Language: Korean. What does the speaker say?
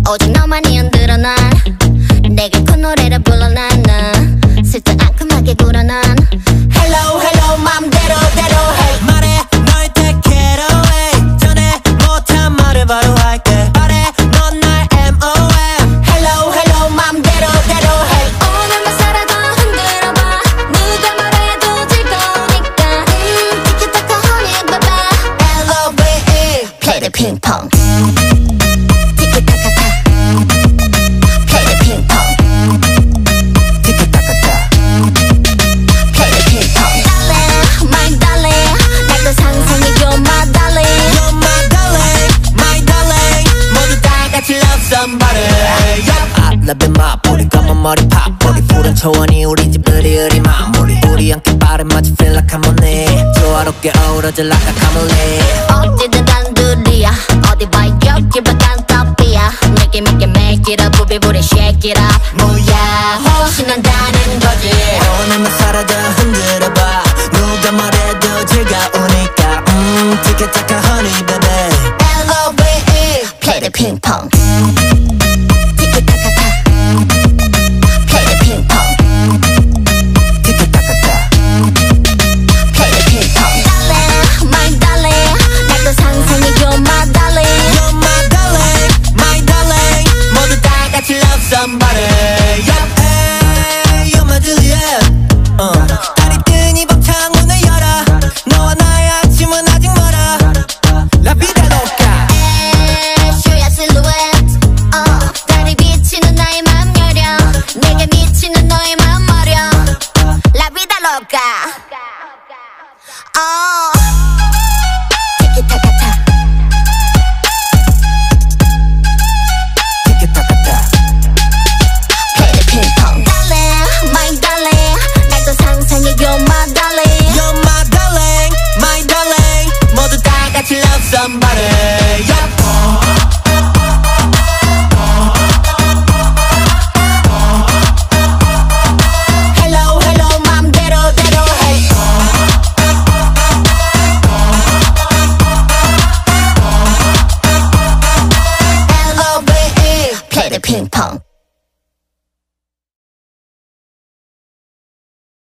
오직 너만이 흔들어 난 내게 그 노래를 불러 나는 슬쩍 앙큼하게 굴어 난 Hello hello 맘대로 대로 hey 말해 널 take it away 전에 못한 말을 바로 할게 말해 넌 날 MOM Hello hello 맘대로 대로 hey 오늘만 살아도 흔들어봐 누가 말해도 즐거우니까 티키타카 honey baby L-O-V-E Play the ping pong Love my body 검은 머리 팝 우리 푸른 초원이 우리 집 으리으리 마무리 우리 함께 발을 맞춰 feel like I'm on it 조화롭게 어우러져 like a camel 어디든 단둘이야 어디 봐 여기봐 단탑이야 Make it up 부비부리 shake it up 뭐야 신난다는 거지 오늘만 살아도 흔들어봐 누가 뭐래도 즐거우니까 티켓타카 honey baby L-O-V-E Play the ping pong somebody Hey, you're my Juliet 달이 뜬 이 밤 창문을 열어 너와 나의 아침은 아직 멀어 La vida loca Show your silhouette 달이 비치는 나의 맘 여려 내게 미치는 너의 맘 어려 La vida loca 티키타카타 somebody Hello hello 맘대로 대로 hey L-O-V-E Play the ping pong